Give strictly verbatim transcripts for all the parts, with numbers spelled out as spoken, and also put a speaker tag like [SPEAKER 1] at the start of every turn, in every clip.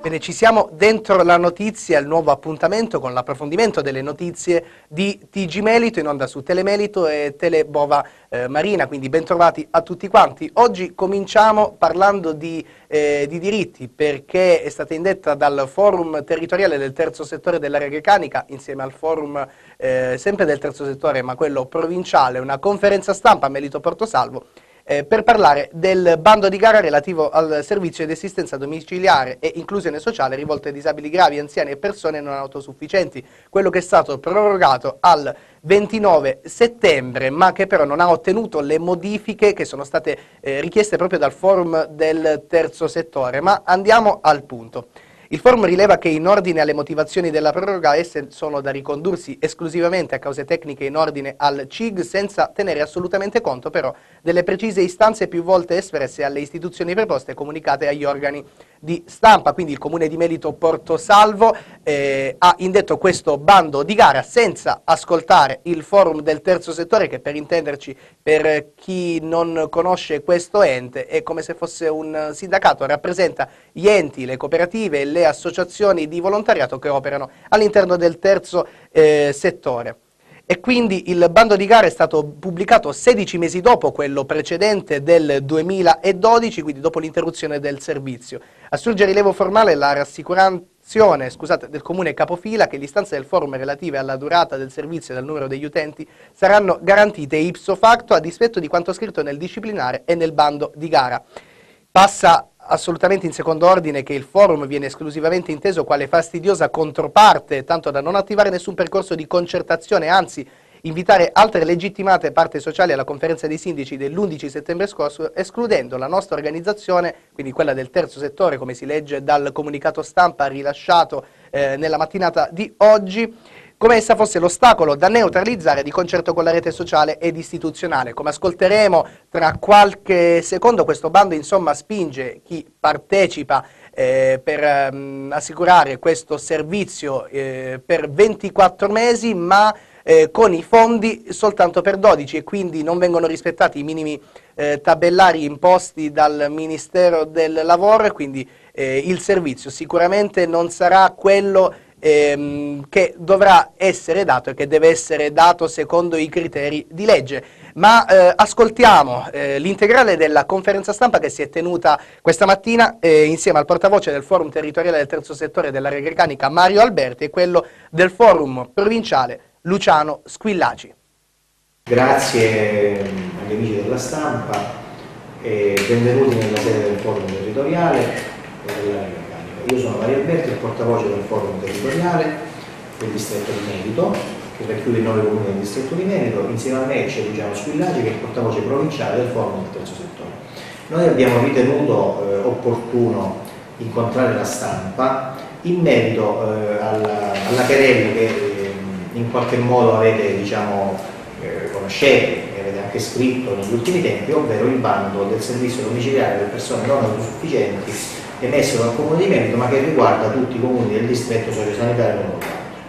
[SPEAKER 1] Bene, ci siamo dentro la notizia, il nuovo appuntamento con l'approfondimento delle notizie di T G Melito in onda su Telemelito e Telebova eh, Marina, quindi bentrovati a tutti quanti. Oggi cominciamo parlando di, eh, di diritti, perché è stata indetta dal forum territoriale del terzo settore dell'area grecanica, insieme al forum eh, sempre del terzo settore ma quello provinciale, una conferenza stampa a Melito Portosalvo, Eh, per parlare del bando di gara relativo al servizio di assistenza domiciliare e inclusione sociale rivolto ai disabili gravi, anziani e persone non autosufficienti, quello che è stato prorogato al ventinove settembre, ma che però non ha ottenuto le modifiche che sono state eh, richieste proprio dal forum del terzo settore. Ma andiamo al punto. Il forum rileva che in ordine alle motivazioni della proroga esse sono da ricondursi esclusivamente a cause tecniche in ordine al C I G, senza tenere assolutamente conto però delle precise istanze più volte espresse alle istituzioni preposte e comunicate agli organi di stampa. Quindi il Comune di Melito Portosalvo eh, ha indetto questo bando di gara senza ascoltare il forum del terzo settore, che per intenderci, per chi non conosce questo ente, è come se fosse un sindacato, rappresenta gli enti, le cooperative e le associazioni di volontariato che operano all'interno del terzo eh, settore. E quindi il bando di gara è stato pubblicato sedici mesi dopo quello precedente del duemiladodici, quindi dopo l'interruzione del servizio. Assurge rilievo formale la rassicurazione scusate, del Comune capofila che le istanze del forum relative alla durata del servizio e al numero degli utenti saranno garantite ipso facto a dispetto di quanto scritto nel disciplinare e nel bando di gara. Passa assolutamente in secondo ordine che il forum viene esclusivamente inteso quale fastidiosa controparte, tanto da non attivare nessun percorso di concertazione, anzi invitare altre legittimate parti sociali alla conferenza dei sindaci dell'undici settembre scorso, escludendo la nostra organizzazione, quindi quella del terzo settore, come si legge dal comunicato stampa rilasciato eh, nella mattinata di oggi, come essa fosse l'ostacolo da neutralizzare di concerto con la rete sociale ed istituzionale. Come ascolteremo tra qualche secondo, questo bando insomma spinge chi partecipa eh, per ehm, assicurare questo servizio eh, per ventiquattro mesi, ma eh, con i fondi soltanto per dodici, e quindi non vengono rispettati i minimi eh, tabellari imposti dal Ministero del Lavoro, e quindi eh, il servizio sicuramente non sarà quello Ehm, che dovrà essere dato e che deve essere dato secondo i criteri di legge. Ma eh, ascoltiamo eh, l'integrale della conferenza stampa che si è tenuta questa mattina eh, insieme al portavoce del forum territoriale del terzo settore dell'area grecanica Mario Alberti e quello del forum provinciale Luciano Squillaci.
[SPEAKER 2] Grazie agli amici della stampa e benvenuti nella sede del forum territoriale dell'area grecanica. Io sono Mario Alberti, il portavoce del forum territoriale del distretto di Melito, che racchiude i nove comuni del distretto di Melito. Insieme a me c'è Luciano Squillaci, che è il portavoce provinciale del forum del terzo settore. Noi abbiamo ritenuto eh, opportuno incontrare la stampa in merito eh, alla, alla querela che eh, in qualche modo avete, diciamo, eh, conoscete e avete anche scritto negli ultimi tempi, ovvero il bando del servizio domiciliare per persone non autosufficienti emesso dal Comune di Melito, ma che riguarda tutti i comuni del distretto sociosanitario locale.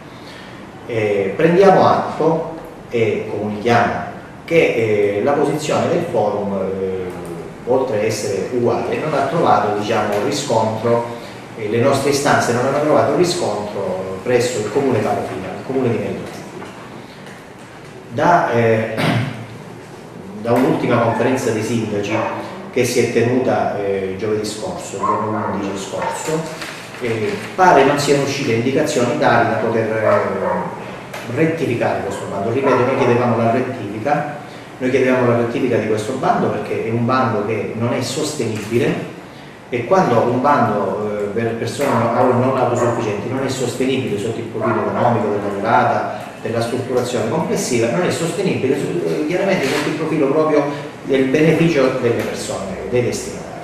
[SPEAKER 2] Eh, prendiamo atto e comunichiamo che eh, la posizione del forum, eh, oltre a essere uguale, non ha trovato, diciamo, riscontro, eh, le nostre istanze non hanno trovato riscontro presso il Comune capofila, il Comune di Melito. Da, eh, da un'ultima conferenza dei sindaci che si è tenuta eh, giovedì scorso, il undici scorso, eh, pare non siano uscite indicazioni tali da poter eh, rettificare questo bando. Ripeto, noi chiedevamo la rettifica, noi chiedevamo la rettifica di questo bando perché è un bando che non è sostenibile, e quando un bando eh, per persone non autosufficienti non è sostenibile sotto il profilo economico, della durata, della strutturazione complessiva, non è sostenibile eh, chiaramente sotto il profilo proprio del beneficio delle persone, dei destinatari.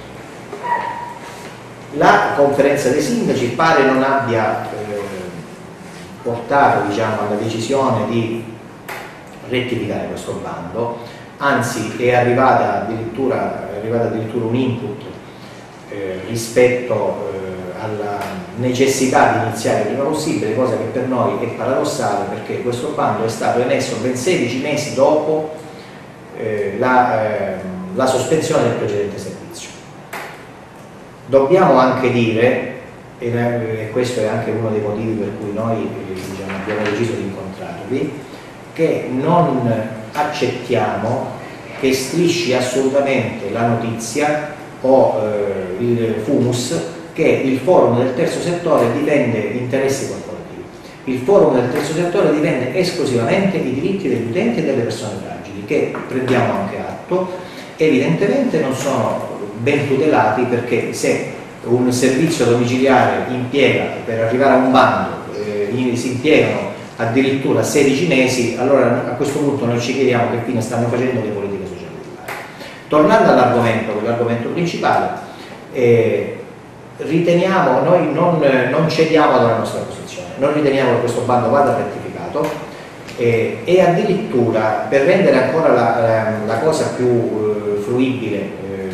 [SPEAKER 2] La conferenza dei sindaci pare non abbia eh, portato, diciamo, alla decisione di rettificare questo bando, anzi è arrivata addirittura, è arrivata addirittura un input eh, rispetto eh, alla necessità di iniziare il prima possibile, cosa che per noi è paradossale perché questo bando è stato emesso ben sedici mesi dopo eh, la, eh, la sospensione del precedente servizio. Dobbiamo anche dire e questo è anche uno dei motivi per cui noi diciamo, abbiamo deciso di incontrarvi, che non accettiamo che strisci assolutamente la notizia o eh, il fumus che il forum del terzo settore difende interessi corporativi. Il forum del terzo settore difende esclusivamente i diritti degli utenti e delle persone fragili, che prendiamo anche atto, evidentemente non sono ben tutelati, perché se un servizio domiciliare impiega per arrivare a un bando, eh, si impiegano addirittura sedici mesi, allora a questo punto noi ci chiediamo che fine stanno facendo le politiche sociali. Tornando all'argomento, l'argomento principale, eh, riteniamo, noi non, non cediamo alla nostra posizione, non riteniamo che questo bando vada rettificato eh, e addirittura per rendere ancora la, la, la cosa più eh, fruibile eh,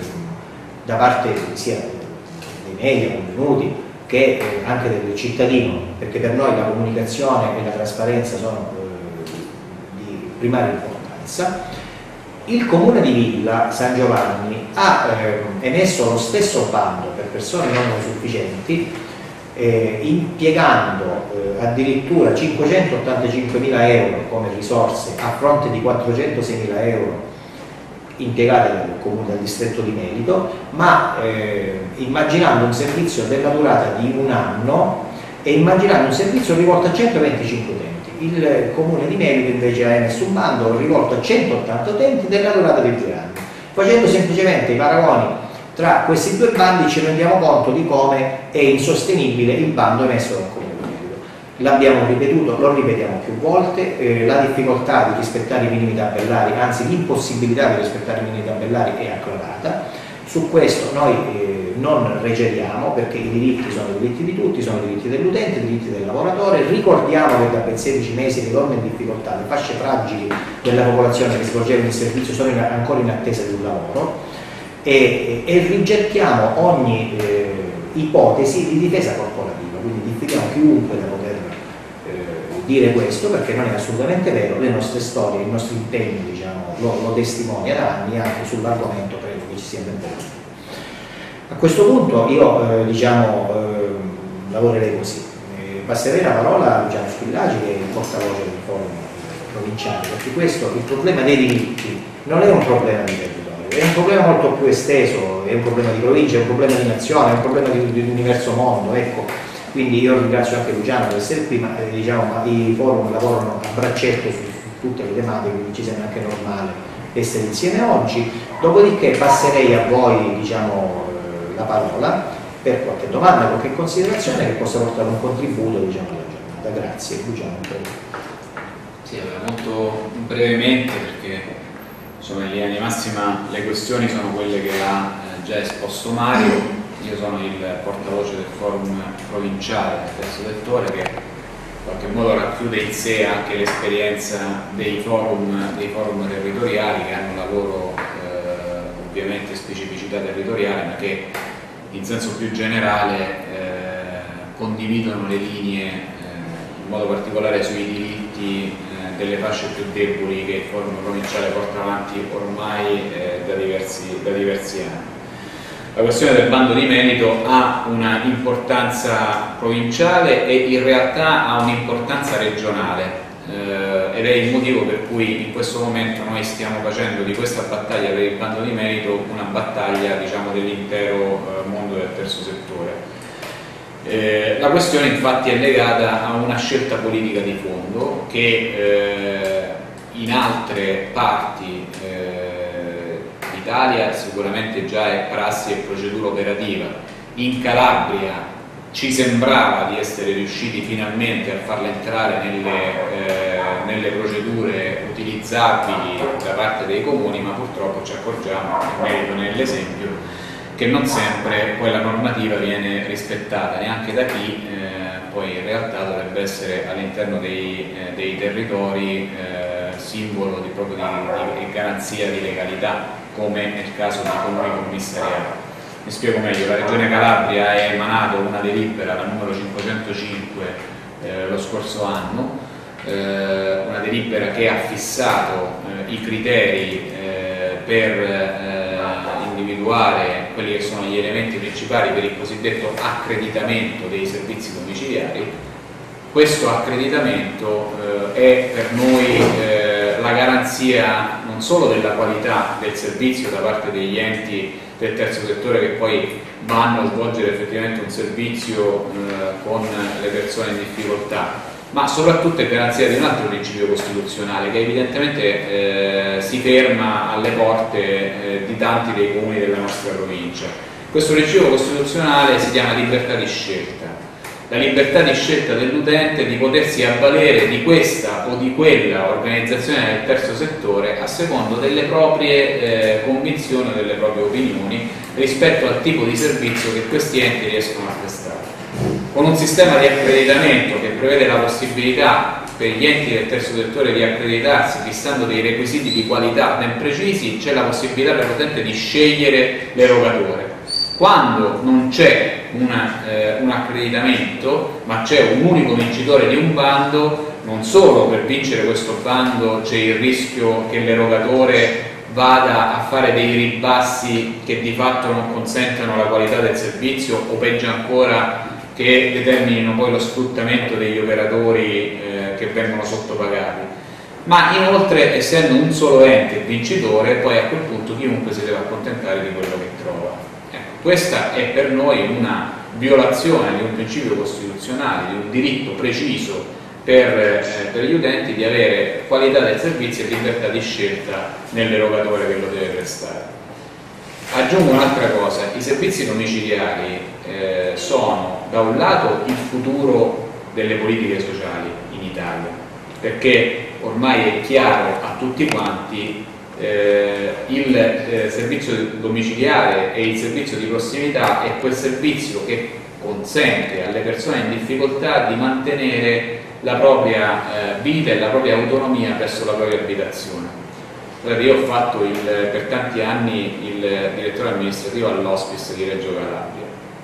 [SPEAKER 2] da parte sia dei media convenuti che eh, anche del cittadino, perché per noi la comunicazione e la trasparenza sono eh, di primaria importanza. Il Comune di Villa San Giovanni ha eh, emesso lo stesso bando per persone non autosufficienti, eh, impiegando eh, addirittura cinquecentottantacinquemila euro come risorse a fronte di quattrocentoseimila euro impiegate dal Comune del distretto di Melito, ma eh, immaginando un servizio della durata di un anno e immaginando un servizio rivolto a centoventicinque utenti. Il Comune di Melito invece ha emesso un bando rivolto a centottanta utenti della durata di due anni. Facendo semplicemente i paragoni tra questi due bandi ci rendiamo conto di come è insostenibile il bando emesso dal Comune di Melito. L'abbiamo ripetuto, lo ripetiamo più volte, eh, la difficoltà di rispettare i minimi tabellari, anzi l'impossibilità di rispettare i minimi tabellari è acclarata. Su questo noi eh, non recediamo, perché i diritti sono i diritti di tutti, sono i diritti dell'utente, i diritti del lavoratore. Ricordiamo che da ben sedici mesi le donne in difficoltà, le fasce fragili della popolazione che svolgevano il servizio sono in, ancora in attesa di un lavoro e, e rigettiamo ogni eh, ipotesi di difesa corporativa, quindi diffidiamo chiunque da poter eh, dire questo, perché non è assolutamente vero. Le nostre storie, il nostro impegno diciamo, lo, lo testimonia da anni, anche sull'argomento credo che ci sia ben posto. A questo punto io eh, diciamo, eh, lavorerei così, eh, passerei la parola a Luciano Squillaci, che è il portavoce del forum provinciale, perché questo, il problema dei diritti non è un problema di territorio, è un problema molto più esteso, è un problema di provincia, è un problema di nazione, è un problema di, di universo mondo, ecco. Quindi io ringrazio anche Luciano per essere qui, ma eh, diciamo, ma i forum lavorano a braccetto su, su tutte le tematiche, quindi ci sembra anche normale essere insieme oggi. Dopodiché passerei a voi diciamo, la parola per qualche domanda, qualche considerazione che possa portare un contributo diciamo, alla giornata. Grazie. Luciano.
[SPEAKER 3] Sì, molto brevemente, perché insomma, in linea di massima le questioni sono quelle che ha eh, già esposto Mario. Io sono il portavoce del forum provinciale del terzo settore, che in qualche modo racchiude in sé anche l'esperienza dei forum, dei forum territoriali, che hanno la loro eh, ovviamente specificità territoriale, ma che in senso più generale eh, condividono le linee eh, in modo particolare sui diritti eh, delle fasce più deboli che il forum provinciale porta avanti ormai eh, da, diversi, da diversi anni. La questione del bando di Melito ha una importanza provinciale e in realtà ha un'importanza regionale eh, ed è il motivo per cui in questo momento noi stiamo facendo di questa battaglia per il bando di Melito una battaglia diciamo, dell'intero eh, mondo del terzo settore. Eh, la questione infatti è legata a una scelta politica di fondo che eh, in altre parti eh, Italia sicuramente già è prassi e procedura operativa. In Calabria ci sembrava di essere riusciti finalmente a farla entrare nelle, eh, nelle procedure utilizzabili da parte dei comuni, ma purtroppo ci accorgiamo, in merito nell'esempio, che non sempre quella normativa viene rispettata neanche da chi eh, poi in realtà dovrebbe essere all'interno dei, eh, dei territori eh, simbolo di, proprio di, di garanzia di legalità, come nel caso di comuni commissariati. Mi spiego meglio: la Regione Calabria ha emanato una delibera, la numero cinquecentocinque, eh, lo scorso anno, eh, una delibera che ha fissato eh, i criteri eh, per eh, individuare quelli che sono gli elementi principali per il cosiddetto accreditamento dei servizi domiciliari. Questo accreditamento eh, è per noi eh, la garanzia non solo della qualità del servizio da parte degli enti del terzo settore che poi vanno a svolgere effettivamente un servizio eh, con le persone in difficoltà, ma soprattutto è garanzia di un altro principio costituzionale che evidentemente eh, si ferma alle porte eh, di tanti dei comuni della nostra provincia. Questo principio costituzionale si chiama libertà di scelta, la libertà di scelta dell'utente di potersi avvalere di questa o di quella organizzazione del terzo settore a secondo delle proprie eh, convinzioni o delle proprie opinioni rispetto al tipo di servizio che questi enti riescono a prestare. Con un sistema di accreditamento che prevede la possibilità per gli enti del terzo settore di accreditarsi fissando dei requisiti di qualità ben precisi, c'è la possibilità per l'utente di scegliere l'erogatore. Quando non c'è eh, un accreditamento, ma c'è un unico vincitore di un bando, non solo per vincere questo bando c'è il rischio che l'erogatore vada a fare dei ribassi che di fatto non consentano la qualità del servizio o peggio ancora che determinino poi lo sfruttamento degli operatori eh, che vengono sottopagati, ma inoltre essendo un solo ente vincitore poi a quel punto chiunque si deve accontentare di quello che trova. Ecco, questa è per noi una violazione di un principio costituzionale, di un diritto preciso per, eh, per gli utenti di avere qualità del servizio e libertà di scelta nell'erogatore che lo deve prestare. Aggiungo un'altra cosa, i servizi domiciliari eh, sono da un lato il futuro delle politiche sociali in Italia, perché ormai è chiaro a tutti quanti eh, il eh, servizio domiciliare e il servizio di prossimità è quel servizio che consente alle persone in difficoltà di mantenere la propria eh, vita e la propria autonomia verso la propria abitazione. Io ho fatto il, per tanti anni il direttore amministrativo all'Hospice di Reggio Calabria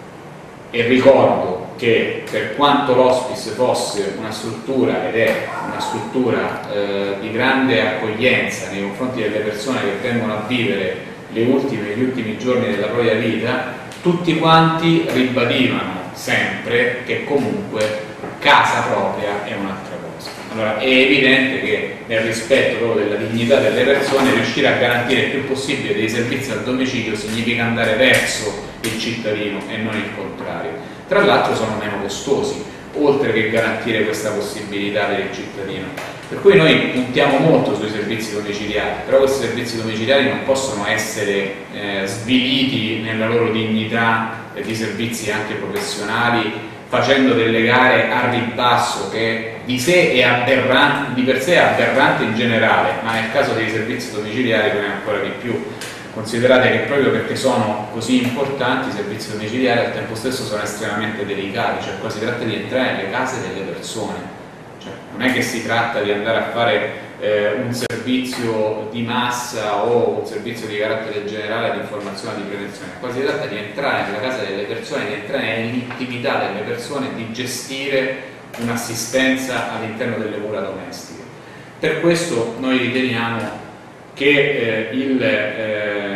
[SPEAKER 3] e ricordo che per quanto l'Hospice fosse una struttura ed è una struttura eh, di grande accoglienza nei confronti delle persone che vengono a vivere le ultime, gli ultimi giorni della propria vita, tutti quanti ribadivano sempre che comunque casa propria è un'altra cosa. Allora è evidente che nel rispetto proprio della dignità delle persone riuscire a garantire il più possibile dei servizi al domicilio significa andare verso il cittadino e non il contrario. Tra l'altro sono meno costosi, oltre che garantire questa possibilità per il cittadino. Per cui noi puntiamo molto sui servizi domiciliari, però questi servizi domiciliari non possono essere eh, sviliti nella loro dignità eh, di servizi anche professionali, facendo delle gare a ribasso che di sé è aberrante, di per sé è aberrante in generale, ma nel caso dei servizi domiciliari non è ancora di più. Considerate che proprio perché sono così importanti i servizi domiciliari al tempo stesso sono estremamente delicati, cioè qua si tratta di entrare nelle case delle persone, cioè, non è che si tratta di andare a fare eh, un servizio di massa o un servizio di carattere generale di informazione e di prevenzione, qua si tratta di entrare nella casa delle persone, di entrare nell'intimità delle persone, di gestire un'assistenza all'interno delle mura domestiche. Per questo noi riteniamo che, eh, il, eh,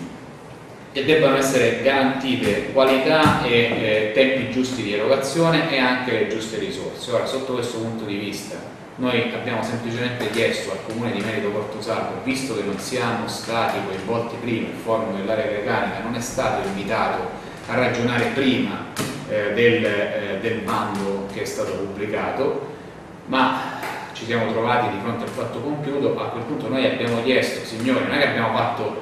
[SPEAKER 3] che debbano essere garantite qualità e eh, tempi giusti di erogazione e anche le giuste risorse. Ora, sotto questo punto di vista, noi abbiamo semplicemente chiesto al Comune di Merito Porto Salvo, visto che non siamo stati coinvolti prima, il forum dell'area grecanica non è stato invitato a ragionare prima eh, del, eh, del bando che è stato pubblicato, ma ci siamo trovati di fronte al fatto compiuto. A quel punto noi abbiamo chiesto, signori, non è che abbiamo fatto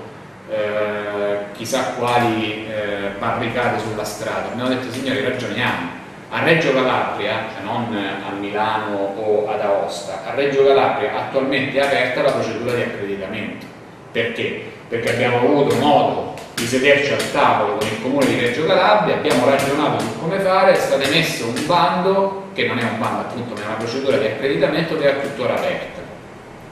[SPEAKER 3] eh, chissà quali eh, barricate sulla strada, abbiamo detto signori ragioniamo. A Reggio Calabria, cioè non a Milano o ad Aosta, a Reggio Calabria attualmente è aperta la procedura di accreditamento. Perché? Perché abbiamo avuto modo di sederci al tavolo con il Comune di Reggio Calabria, abbiamo ragionato su come fare, è stato emesso un bando, che non è un bando appunto, ma è una procedura di accreditamento che è tuttora aperta.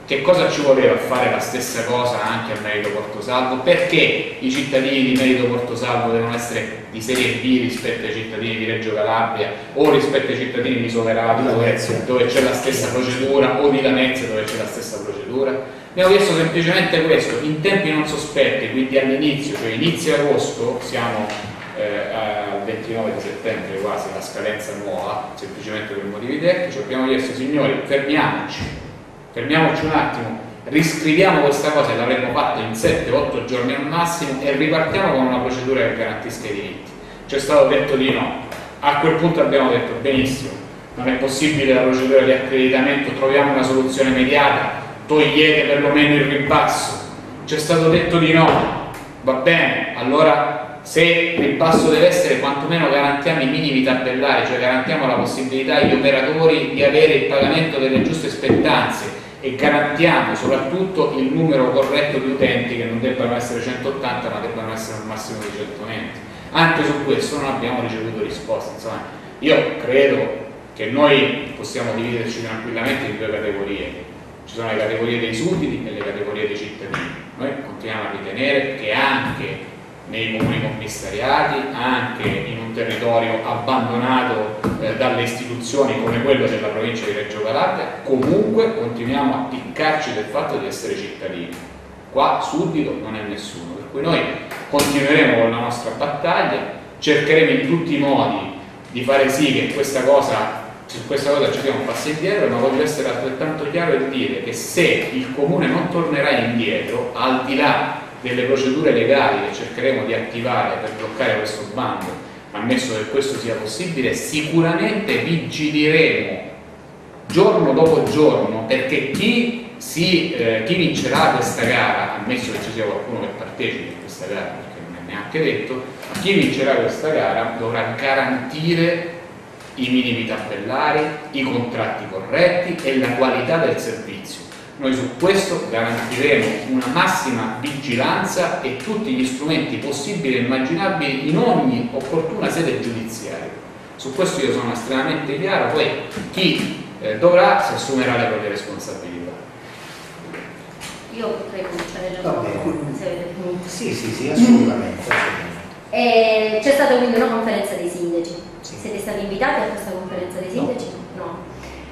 [SPEAKER 3] Che cosa ci voleva fare la stessa cosa anche a Merito Portosalvo? Perché i cittadini di Merito Portosalvo devono essere di serie B rispetto ai cittadini di Reggio Calabria o rispetto ai cittadini di Soverato dove, dove c'è la stessa procedura, o di Lamezia dove c'è la stessa procedura? Abbiamo chiesto semplicemente questo, in tempi non sospetti, quindi all'inizio, cioè inizio agosto, siamo eh, al ventinove di settembre quasi, la scadenza nuova, semplicemente per motivi tecnici. Abbiamo chiesto, signori, fermiamoci. Fermiamoci un attimo, riscriviamo questa cosa e l'avremmo fatta in sette otto giorni al massimo e ripartiamo con una procedura che garantisca i diritti. Ci è stato detto di no. A quel punto abbiamo detto benissimo, non è possibile la procedura di accreditamento, troviamo una soluzione immediata, togliete perlomeno il ribasso. Ci è stato detto di no. Va bene, allora se il ribasso deve essere, quantomeno garantiamo i minimi tabellari, cioè garantiamo la possibilità agli operatori di avere il pagamento delle giuste spettanze e garantiamo soprattutto il numero corretto di utenti, che non debbano essere centottanta ma debbano essere un massimo di centoventi. Anche su questo non abbiamo ricevuto risposte. Insomma, io credo che noi possiamo dividerci tranquillamente in due categorie. Ci sono le categorie dei sudditi e le categorie dei cittadini. Noi continuiamo a ritenere che anche nei comuni commissariati, anche in un territorio abbandonato eh, dalle istituzioni come quello della provincia di Reggio Calabria, comunque continuiamo a piccarci del fatto di essere cittadini. Qua suddito non è nessuno, per cui noi continueremo con la nostra battaglia, cercheremo in tutti i modi di fare sì che questa cosa, su questa cosa ci sia un passo indietro, ma voglio essere altrettanto chiaro e dire che se il comune non tornerà indietro, al di là delle procedure legali che cercheremo di attivare per bloccare questo bando, ammesso che questo sia possibile, sicuramente vigileremo giorno dopo giorno perché chi, si, eh, chi vincerà questa gara, ammesso che ci sia qualcuno che partecipi a questa gara, perché non è neanche detto, ma chi vincerà questa gara dovrà garantire i minimi tabellari, i contratti corretti e la qualità del servizio. Noi su questo garantiremo una massima vigilanza e tutti gli strumenti possibili e immaginabili in ogni opportuna sede giudiziaria. Su questo io sono estremamente chiaro, poi chi eh, dovrà si assumerà le proprie responsabilità.
[SPEAKER 4] Io potrei cominciare da se avete finito.
[SPEAKER 2] Sì, sì, sì, assolutamente.
[SPEAKER 4] C'è stata quindi una conferenza dei sindaci.
[SPEAKER 2] Sì.
[SPEAKER 4] Siete stati invitati a questa conferenza dei sindaci? No. no.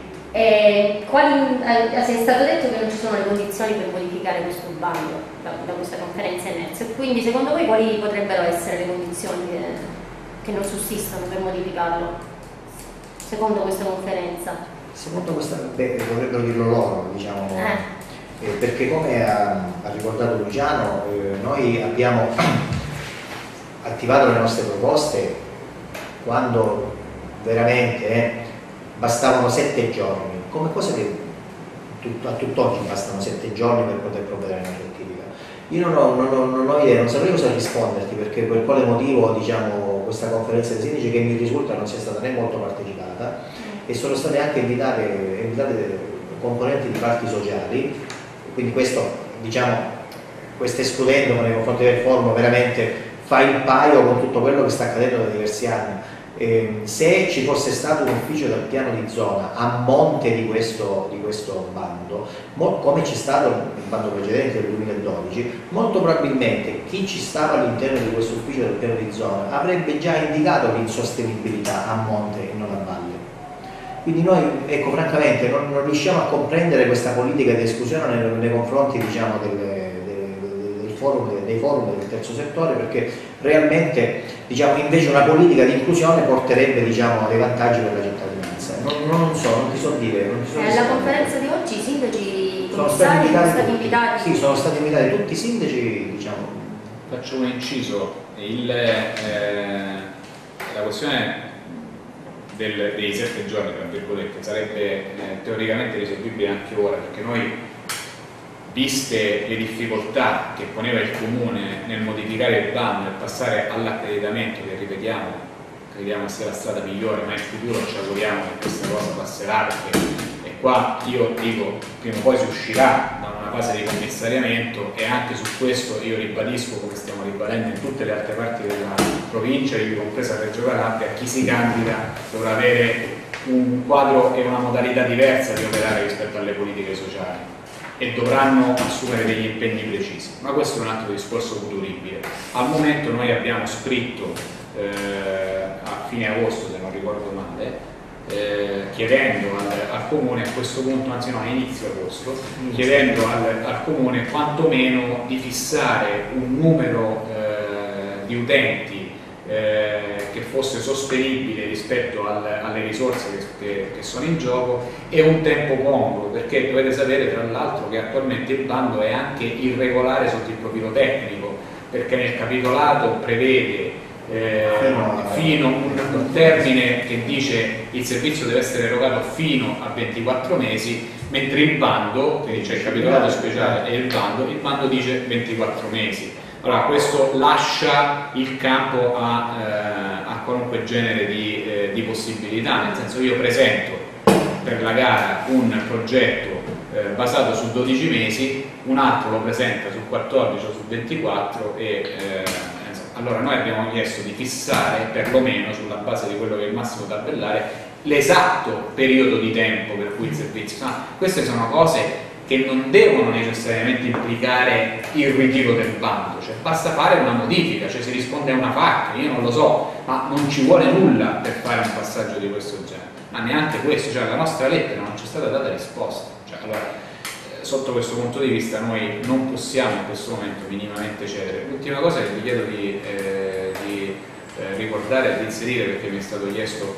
[SPEAKER 4] E quali, eh, è stato detto che non ci sono le condizioni per modificare questo bando da, da questa conferenza emersa, quindi secondo voi quali potrebbero essere le condizioni che, che non sussistono per modificarlo secondo questa conferenza?
[SPEAKER 2] Secondo questa, beh, dovrebbero dirlo loro, diciamo,
[SPEAKER 4] eh.
[SPEAKER 2] Eh, perché come ha, ha ricordato Luciano, eh, noi abbiamo attivato le nostre proposte quando veramente eh, bastavano sette giorni, come cosa che tut, a tutt'oggi bastano sette giorni per poter provvedere a una rettifica. Io non ho, non, ho, non ho idea, non saprei cosa risponderti, perché per quale motivo diciamo, questa conferenza dei sindaci, che mi risulta non sia stata né molto partecipata, e sono state anche invitate, invitate componenti di parti sociali, quindi questo, diciamo, questo escludendo nei confronti del forum veramente fa il paio con tutto quello che sta accadendo da diversi anni. Eh, se ci fosse stato un ufficio del piano di zona a monte di questo, di questo bando, come c'è stato il bando precedente del duemiladodici, molto probabilmente chi ci stava all'interno di questo ufficio del piano di zona avrebbe già indicato l'insostenibilità a monte e non a valle. Quindi noi, ecco, francamente non, non riusciamo a comprendere questa politica di esclusione nei, nei confronti, diciamo, delle, Forum, dei forum del terzo settore, perché realmente, diciamo, invece una politica di inclusione porterebbe, diciamo, dei vantaggi per la cittadinanza. Non, non so, non ti so dire. Non ti so
[SPEAKER 4] eh, alla conferenza di oggi i sindaci
[SPEAKER 2] sono stati invitati,
[SPEAKER 4] sono stati invitati.
[SPEAKER 2] Sì, sono stati invitati tutti i sindaci, diciamo.
[SPEAKER 3] Faccio un inciso, il, eh, la questione del, dei sette giorni, tra virgolette, sarebbe eh, teoricamente risolvibile anche ora, perché noi, viste le difficoltà che poneva il Comune nel modificare il bando e passare all'accreditamento, che ripetiamo, crediamo sia la strada migliore, ma in futuro ci auguriamo che questa cosa passerà, perché e qua io dico, prima o poi si uscirà da una fase di commissariamento, e anche su questo io ribadisco, come stiamo ribadendo in tutte le altre parti della provincia, ivi compresa Reggio Calabria, chi si candida dovrà avere un quadro e una modalità diversa di operare rispetto alle politiche sociali. e dovranno assumere degli impegni precisi, ma questo è un altro discorso futuribile. Al momento noi abbiamo scritto eh, a fine agosto, se non ricordo male, eh, chiedendo al, al Comune, a questo punto, anzi no, a inizio agosto, chiedendo al, al Comune quantomeno di fissare un numero eh, di utenti Eh, che fosse sostenibile rispetto al, alle risorse che, che, che sono in gioco e un tempo congruo, perché dovete sapere tra l'altro che attualmente il bando è anche irregolare sotto il profilo tecnico, perché nel capitolato prevede eh, fino un, un termine che dice il servizio deve essere erogato fino a ventiquattro mesi, mentre il bando, che dice il capitolato speciale e il bando, il bando dice ventiquattro mesi. Allora, questo lascia il campo a, eh, a qualunque genere di, eh, di possibilità, nel senso io presento per la gara un progetto eh, basato su dodici mesi, un altro lo presenta su quattordici o su ventiquattro e eh, allora noi abbiamo chiesto di fissare perlomeno sulla base di quello che è il massimo tabellare l'esatto periodo di tempo per cui il servizio. No, queste sono cose che non devono necessariamente implicare il ritiro del bando, cioè basta fare una modifica, cioè si risponde a una F A Q, io non lo so, ma non ci vuole nulla per fare un passaggio di questo genere, ma neanche questo, cioè la nostra lettera non ci è stata data risposta, cioè, allora, eh, sotto questo punto di vista noi non possiamo in questo momento minimamente cedere. L'ultima cosa che vi chiedo di, eh, di eh, ricordare e di inserire, perché mi è stato chiesto,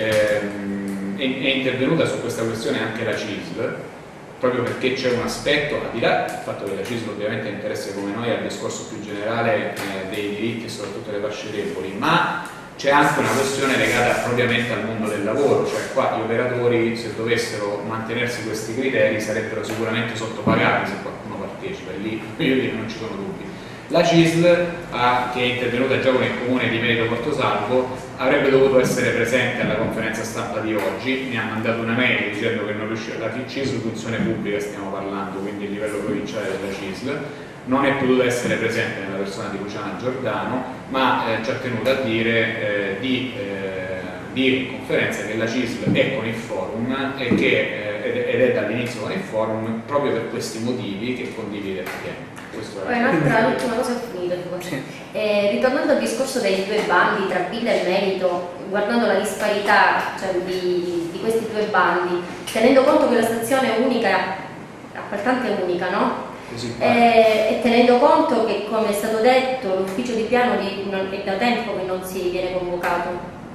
[SPEAKER 3] ehm, è, è intervenuta su questa questione anche la C I S L, proprio perché c'è un aspetto, al di là del fatto che la C I S L ovviamente interessa come noi al discorso più generale eh, dei diritti e soprattutto delle fasce deboli, ma c'è anche una questione legata propriamente al mondo del lavoro, cioè qua gli operatori, se dovessero mantenersi questi criteri, sarebbero sicuramente sottopagati se qualcuno partecipa, e lì io dire, non ci sono dubbi. La C I S L, ha, che è intervenuta già con il comune di Merito Portosalvo, avrebbe dovuto essere presente alla conferenza stampa di oggi, mi ha mandato una mail dicendo che non riusciva, la C I S L funzione pubblica stiamo parlando, quindi a livello provinciale della C I S L, non è potuta essere presente nella persona di Luciana Giordano, ma eh, ci ha tenuto a dire eh, di, eh, di in conferenza che la C I S L è con il forum e che, eh, ed è dall'inizio con il forum proprio per questi motivi che condivide appieno.
[SPEAKER 4] Poi un'altra, l'ultima cosa ho finito, sì. eh, ritornando al discorso dei due bandi tra Villa e Merito, guardando la disparità, cioè, di, di questi due bandi, tenendo conto che la stazione è unica, appaltante è unica, no? Eh, e tenendo conto che, come è stato detto, l'ufficio di piano di, non, è da tempo che non si viene convocato,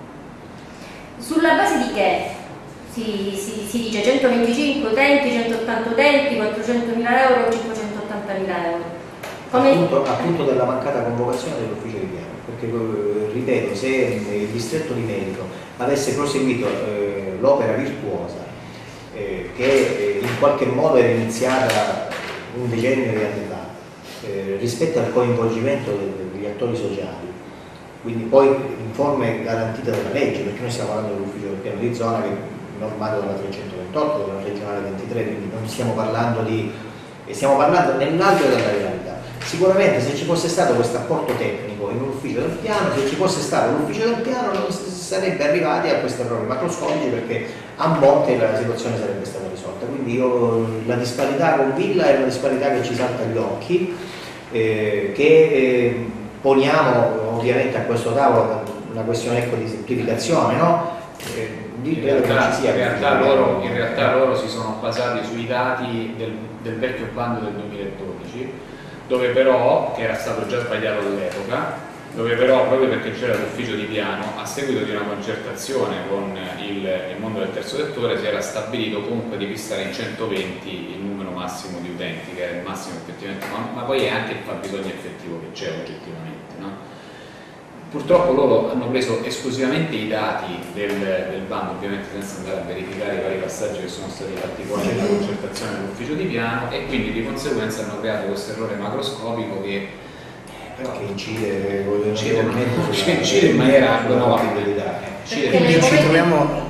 [SPEAKER 4] sulla base di che si, si, si dice centoventicinque utenti, centottanta utenti, quattrocentomila euro, cinquecentottantamila euro? Come...
[SPEAKER 2] Appunto, appunto della mancata convocazione dell'ufficio di piano, perché ripeto, se il distretto di Merito avesse proseguito eh, l'opera virtuosa eh, che eh, in qualche modo era iniziata un decennio di anni fa, eh, rispetto al coinvolgimento degli attori sociali, quindi poi in forme garantite dalla legge, perché noi stiamo parlando dell'ufficio del piano di zona che è normato dalla trecentoventotto, dalla regionale ventitré, quindi non stiamo parlando di... stiamo parlando nell'alveo della realtà. Sicuramente se ci fosse stato questo apporto tecnico in un ufficio del piano, se ci fosse stato l'ufficio del piano non si sarebbe arrivati a questi errori macroscopici, perché a monte la situazione sarebbe stata risolta. Quindi io, la disparità con Villa è una disparità che ci salta agli occhi, eh, che eh, poniamo ovviamente a questo tavolo una questione, ecco, di semplificazione, no? Eh,
[SPEAKER 3] in, realtà, in, realtà loro, in realtà loro si sono basati sui dati del, del vecchio bando del duemiladodici, dove però, che era stato già sbagliato all'epoca, dove però, proprio perché c'era l'ufficio di piano, a seguito di una concertazione con il, il mondo del terzo settore, si era stabilito comunque di fissare in centoventi il numero massimo di utenti, che era il massimo effettivamente, ma, ma poi è anche il fabbisogno effettivo che c'è oggettivamente, no? Purtroppo loro hanno preso esclusivamente i dati del, del bando, ovviamente senza andare a verificare i vari passaggi che sono stati fatti poi nella concertazione dell'ufficio di piano, e quindi di conseguenza hanno creato questo errore macroscopico che
[SPEAKER 2] però che incide,
[SPEAKER 3] incide, incide, incide in maniera abnormale.
[SPEAKER 1] Quindi ci troviamo,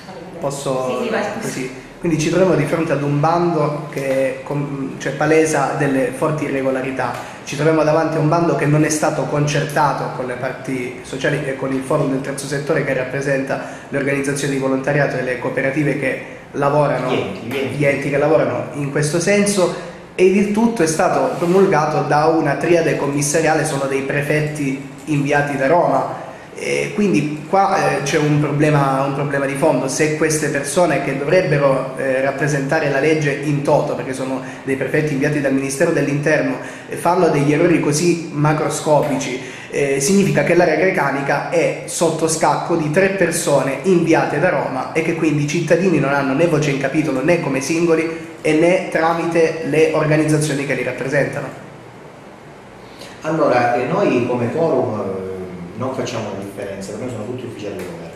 [SPEAKER 1] posso, così, quindi ci troviamo di fronte ad un bando che, cioè, palesa delle forti irregolarità. Ci troviamo davanti a un bando che non è stato concertato con le parti sociali e con il forum del terzo settore, che rappresenta le organizzazioni di volontariato e le cooperative che lavorano,
[SPEAKER 2] gli enti, gli enti.
[SPEAKER 1] gli enti che lavorano in questo senso, ed il tutto è stato promulgato da una triade commissariale, sono dei prefetti inviati da Roma. E quindi qua eh, c'è un problema, un problema di fondo. Se queste persone che dovrebbero eh, rappresentare la legge in toto, perché sono dei prefetti inviati dal Ministero dell'Interno, eh, fanno degli errori così macroscopici, eh, significa che l'area grecanica è sotto scacco di tre persone inviate da Roma e che quindi i cittadini non hanno né voce in capitolo né come singoli e né tramite le organizzazioni che li rappresentano.
[SPEAKER 2] Allora, eh, noi come forum eh, non facciamo una differenza, per noi sono tutti ufficiali di governo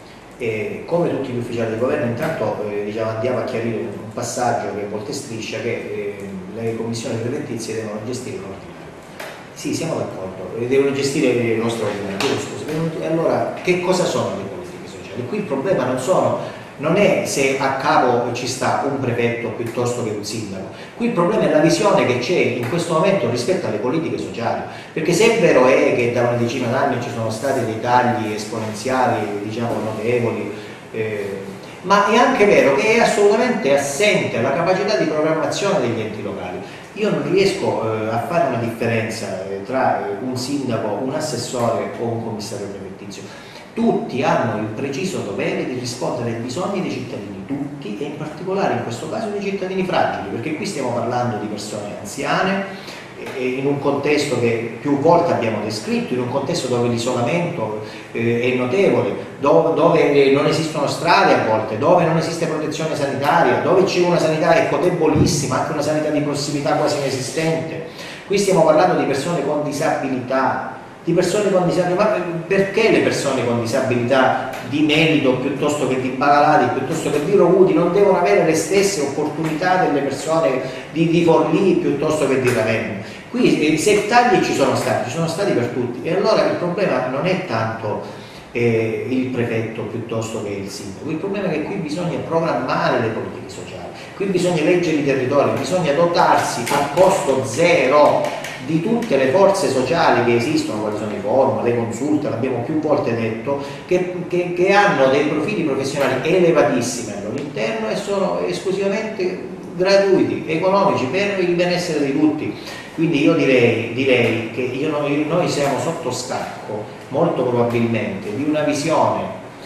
[SPEAKER 2] e come tutti gli ufficiali di governo intanto eh, diciamo, andiamo a chiarire un passaggio che a volte striscia, che eh, le commissioni prefettizie devono gestire l'ordinario. Sì, siamo d'accordo, devono gestire il nostro ordinario, scusa. E allora che cosa sono le politiche sociali? Qui il problema non sono non è se a capo ci sta un prefetto piuttosto che un sindaco, qui il problema è la visione che c'è in questo momento rispetto alle politiche sociali, perché se è vero è che da una decina d'anni ci sono stati dei tagli esponenziali, diciamo notevoli, eh, ma è anche vero che è assolutamente assente la capacità di programmazione degli enti locali. Io non riesco eh, a fare una differenza eh, tra eh, un sindaco, un assessore o un commissario prefettizio. Tutti hanno il preciso dovere di rispondere ai bisogni dei cittadini, tutti, e in particolare in questo caso dei cittadini fragili, perché qui stiamo parlando di persone anziane, e in un contesto che più volte abbiamo descritto, in un contesto dove l'isolamento eh, è notevole, dove, dove non esistono strade a volte, dove non esiste protezione sanitaria, dove c'è una sanità ecco, debolissima, anche una sanità di prossimità quasi inesistente. Qui stiamo parlando di persone con disabilità, di persone con disabilità, ma perché le persone con disabilità di Melito piuttosto che di Bagalati, piuttosto che di Rovudi non devono avere le stesse opportunità delle persone di, di Forlì piuttosto che di Ravenna? Qui eh, se tagli ci sono stati, ci sono stati per tutti, e allora il problema non è tanto eh, il prefetto piuttosto che il sindaco, il problema è che qui bisogna programmare le politiche sociali, qui bisogna leggere i territori, bisogna dotarsi a costo zero di tutte le forze sociali che esistono, quali sono i forum, le consulte, l'abbiamo più volte detto, che, che, che hanno dei profili professionali elevatissimi al loro interno e sono esclusivamente gratuiti, economici, per il benessere di tutti. Quindi io direi, direi che io, noi, noi siamo sotto scacco, molto probabilmente, di una visione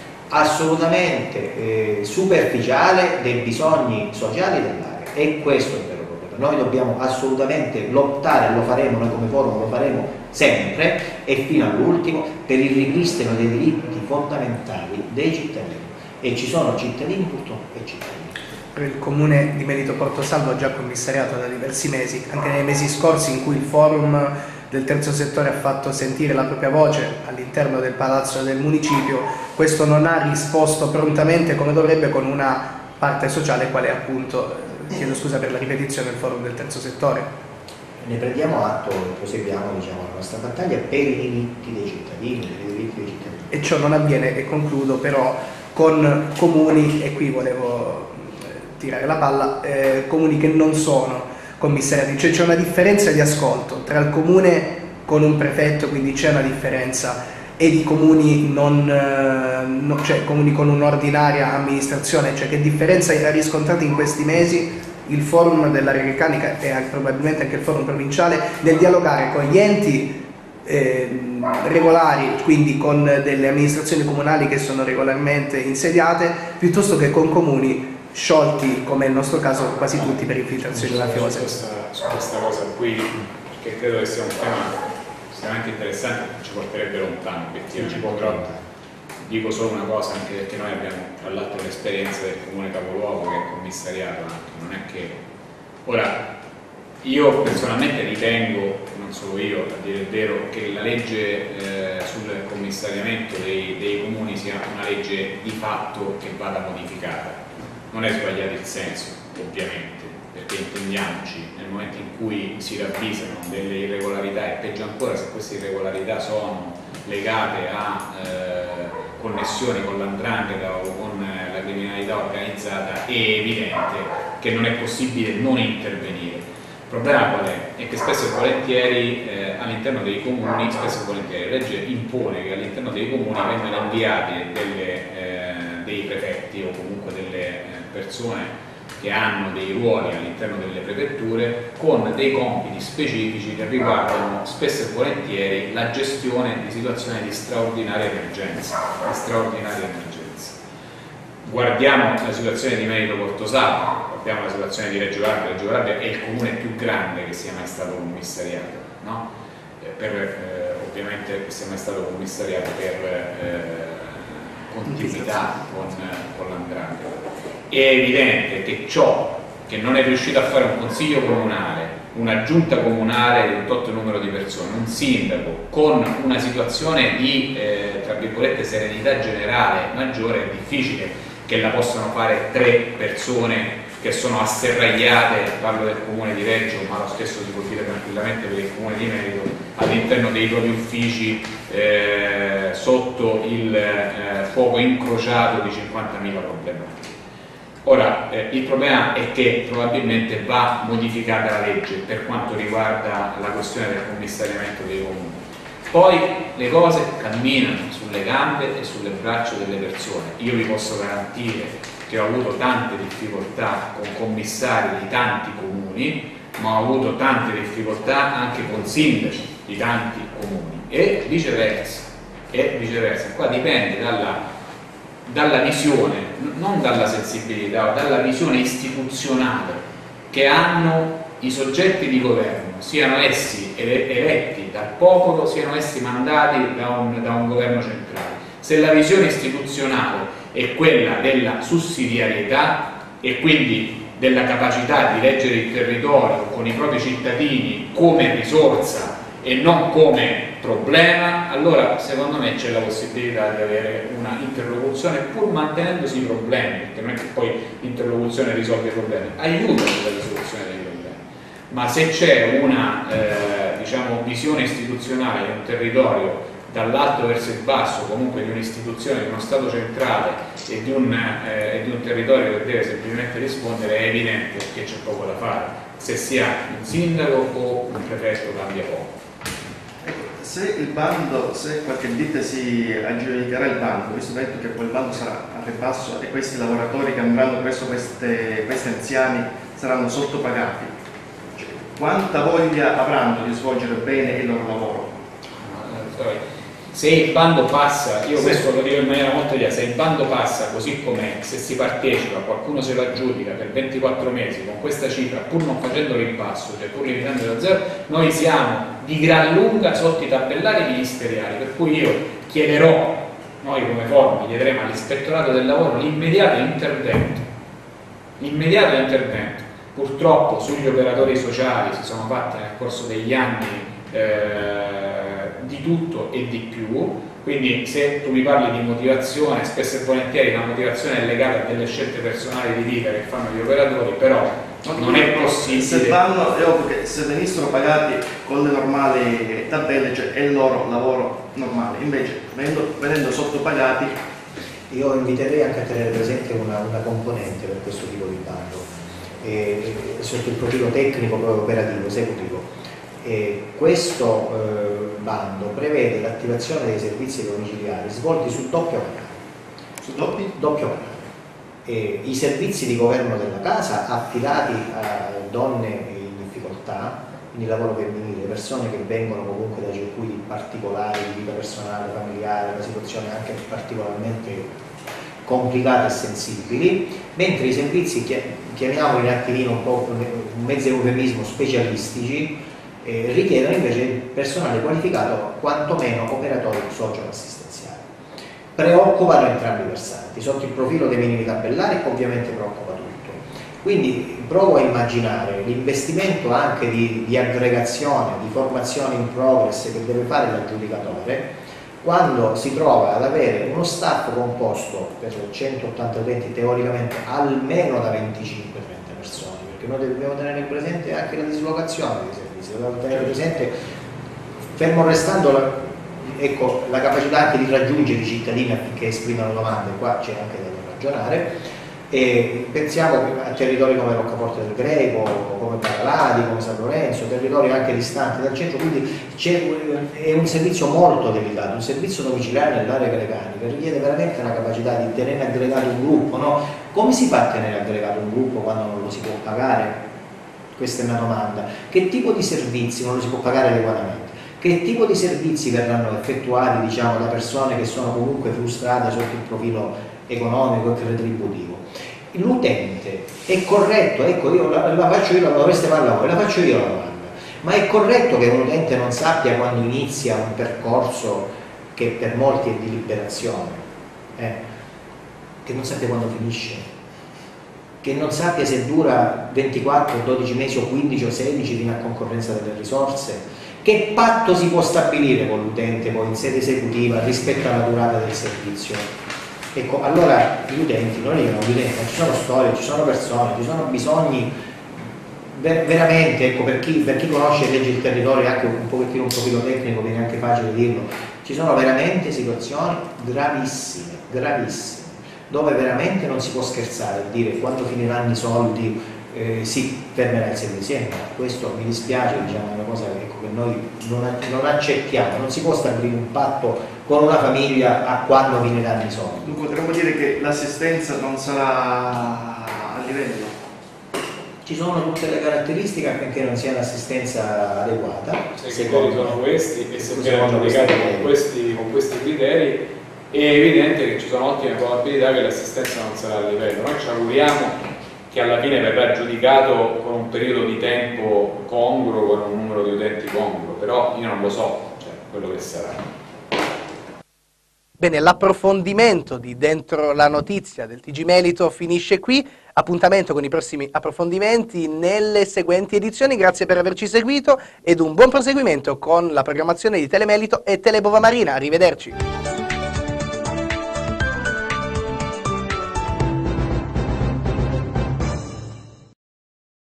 [SPEAKER 2] assolutamente eh, superficiale dei bisogni sociali dell'area, e questo è il vero. Noi dobbiamo assolutamente lottare, lo faremo, noi come forum lo faremo sempre e fino all'ultimo, per il ripristino dei diritti fondamentali dei cittadini, e ci sono cittadini purtroppo e cittadini.
[SPEAKER 1] Il comune di Melito Portosalvo ha già commissariato da diversi mesi, anche nei mesi scorsi in cui il forum del terzo settore ha fatto sentire la propria voce all'interno del palazzo del municipio, questo non ha risposto prontamente come dovrebbe con una parte sociale quale è appunto, chiedo scusa per la ripetizione, il forum del terzo settore.
[SPEAKER 2] Ne prendiamo atto e proseguiamo diciamo, la nostra battaglia per i diritti dei cittadini, per i diritti dei cittadini.
[SPEAKER 1] E ciò non avviene, e concludo, però con comuni, e qui volevo tirare la palla, eh, comuni che non sono commissariati, cioè c'è una differenza di ascolto tra il comune con un prefetto, quindi c'è una differenza, e di comuni, non, eh, no, cioè comuni con un'ordinaria amministrazione, cioè che differenza ha riscontrato in questi mesi il forum dell'area grecanica e probabilmente anche il forum provinciale nel dialogare con gli enti eh, regolari, quindi con delle amministrazioni comunali che sono regolarmente insediate, piuttosto che con comuni sciolti, come nel nostro caso quasi tutti per infiltrazioni mafiose.
[SPEAKER 3] Su questa, su questa cosa qui, perché credo che sia un tema estremamente interessante, ci porterebbe lontano obiettivamente, però dico solo una cosa, anche perché noi abbiamo tra l'altro l'esperienza del comune capoluogo che è commissariato anche, non è che ora io personalmente ritengo, non solo io a dire il vero, che la legge eh, sul commissariamento dei, dei comuni sia una legge di fatto che vada modificata. Non è sbagliato il senso, ovviamente, perché intendiamoci, nel momento in cui si ravvisano delle irregolarità, e peggio ancora se queste irregolarità sono legate a eh, connessioni con l'andrangheta o con eh, la criminalità organizzata, è evidente che non è possibile non intervenire. Il problema qual è? È che spesso e volentieri eh, all'interno dei comuni, spesso e volentieri la legge impone che all'interno dei comuni vengano inviati delle, eh, dei prefetti o comunque delle eh, persone che hanno dei ruoli all'interno delle prefetture con dei compiti specifici che riguardano spesso e volentieri la gestione di situazioni di straordinaria emergenza, di straordinaria emergenza. Guardiamo la situazione di Merito Portosalo, guardiamo la situazione di Reggio Calabria. Reggio Calabria è il comune più grande che sia mai stato commissariato, no? eh, per, eh, ovviamente che sia mai stato commissariato per eh, continuità con, con l'Andrangheta. È evidente che ciò che non è riuscito a fare un consiglio comunale, una giunta comunale di un tot numero di persone, un sindaco con una situazione di eh, tra virgolette serenità generale maggiore, è difficile che la possano fare tre persone che sono asserragliate, parlo del comune di Reggio, ma lo stesso si può dire tranquillamente per il comune di Merito, all'interno dei propri uffici eh, sotto il eh, fuoco incrociato di cinquantamila problematiche. Ora, eh, il problema è che probabilmente va modificata la legge per quanto riguarda la questione del commissariamento dei comuni. Poi le cose camminano sulle gambe e sulle braccia delle persone. Io vi posso garantire che ho avuto tante difficoltà con commissari di tanti comuni, ma ho avuto tante difficoltà anche con sindaci di tanti comuni e viceversa. E viceversa. Qua dipende dalla dalla visione, non dalla sensibilità, dalla visione istituzionale che hanno i soggetti di governo, siano essi eletti dal popolo, siano essi mandati da un, da un governo centrale. Se la visione istituzionale è quella della sussidiarietà e quindi della capacità di leggere il territorio con i propri cittadini come risorsa e non come problema, allora secondo me c'è la possibilità di avere una interlocuzione pur mantenendosi i problemi, perché non è che poi l'interlocuzione risolve i problemi, aiuta nella risoluzione dei problemi, ma se c'è una eh, diciamo, visione istituzionale di un territorio dall'alto verso il basso, comunque di un'istituzione, di uno Stato centrale e di, un, eh, e di un territorio che deve semplicemente rispondere, è evidente che c'è poco da fare, se sia un sindaco o un prefetto cambia poco.
[SPEAKER 5] Se il bando, se qualche ditta si aggiudicherà il bando, visto detto che quel bando sarà a ribasso e questi lavoratori che andranno presso queste, questi anziani saranno sottopagati, cioè, quanta voglia avranno di svolgere bene il loro lavoro?
[SPEAKER 3] Se il bando passa, io questo lo dico in maniera molto chiara, se il bando passa così com'è, se si partecipa, qualcuno se lo aggiudica per ventiquattro mesi con questa cifra, pur non facendo ribasso, cioè pur limitando da zero, noi siamo di gran lunga sotto i tabellari ministeriali, per cui io chiederò, noi come forum chiederemo all'ispettorato del lavoro l'immediato intervento, l'immediato intervento. Purtroppo sugli operatori sociali si sono fatte nel corso degli anni eh, di tutto e di più, quindi se tu mi parli di motivazione, spesso e volentieri la motivazione è legata a delle scelte personali di vita che fanno gli operatori, però non è possibile.
[SPEAKER 5] Se vanno, è ovvio che se venissero pagati con le normali tabelle, cioè è il loro lavoro normale, invece venendo, venendo sottopagati.
[SPEAKER 2] Io inviterei anche a tenere presente una, una componente per questo tipo di bando, eh, sotto il profilo tecnico, proprio operativo, esecutivo. E questo eh, bando prevede l'attivazione dei servizi domiciliari svolti su doppio canale.
[SPEAKER 5] Su doppi?
[SPEAKER 2] Doppio canale. E i servizi di governo della casa affidati a donne in difficoltà, quindi lavoro femminile, persone che vengono comunque da circuiti particolari di vita personale, familiare, da situazioni anche particolarmente complicate e sensibili, mentre i servizi, chiamiamoli in attivino un po' un mezzo eufemismo, specialistici, Eh, richiedono invece personale qualificato, quantomeno operatori socio-assistenziali. Preoccupano entrambi i versanti, sotto il profilo dei minimi tabellari ovviamente preoccupa tutto. Quindi provo a immaginare l'investimento anche di, di aggregazione, di formazione in progress che deve fare l'aggiudicatore quando si trova ad avere uno staff composto per centottanta utenti teoricamente almeno da venticinque trenta persone, perché noi dobbiamo tenere presente anche la dislocazione dei servizi. Dobbiamo tenere presente, fermo restando la, ecco, la capacità anche di raggiungere i cittadini affinché esprimano domande, qua c'è anche da ragionare, e pensiamo a territori come Roccaforte del Greco, come Paraladi, come San Lorenzo, territori anche distanti dal centro, quindi è un servizio molto delicato, un servizio domiciliare nell'area grecanica richiede veramente una capacità di tenere aggregato un gruppo, no? Come si fa a tenere aggregato un gruppo quando non lo si può pagare? Questa è una domanda. Che tipo di servizi non lo si può pagare adeguatamente? Che tipo di servizi verranno effettuati, diciamo, da persone che sono comunque frustrate sotto il profilo economico e retributivo? L'utente è corretto, ecco, io la, la faccio io, la dovreste farla voi, la faccio io la domanda, ma è corretto che un utente non sappia quando inizia un percorso che per molti è di liberazione, eh, che non sappia quando finisce, che non sappia se dura ventiquattro, dodici mesi o quindici o sedici fino a concorrenza delle risorse? Che patto si può stabilire con l'utente poi in sede esecutiva rispetto alla durata del servizio? Ecco, allora gli utenti, non dicono gli utenti, ma ci sono storie, ci sono persone, ci sono bisogni ver veramente, ecco, per chi, per chi conosce e legge il territorio, anche un pochettino un profilo tecnico, viene anche facile dirlo, ci sono veramente situazioni gravissime, gravissime, dove veramente non si può scherzare e dire quando finiranno i soldi eh, si fermerà il servizio. Eh, no, questo mi dispiace, diciamo, è una cosa ecco, che noi non, non accettiamo, non si può stabilire un patto con una famiglia a quando finiranno i soldi.
[SPEAKER 5] Dunque potremmo dire che l'assistenza non sarà a livello?
[SPEAKER 2] Ci sono tutte le caratteristiche affinché non sia un'assistenza adeguata.
[SPEAKER 3] Se i criteri sono questi e se viene giudicato con questi, con questi criteri è evidente che ci sono ottime probabilità che l'assistenza non sarà a livello. Noi ci auguriamo che alla fine verrà giudicato con un periodo di tempo congruo, con un numero di utenti congruo, però io non lo so, cioè, quello che sarà.
[SPEAKER 1] Bene, l'approfondimento di Dentro la Notizia del T G Melito finisce qui. Appuntamento con i prossimi approfondimenti nelle seguenti edizioni. Grazie per averci seguito ed un buon proseguimento con la programmazione di Telemelito e Telebova Marina. Arrivederci.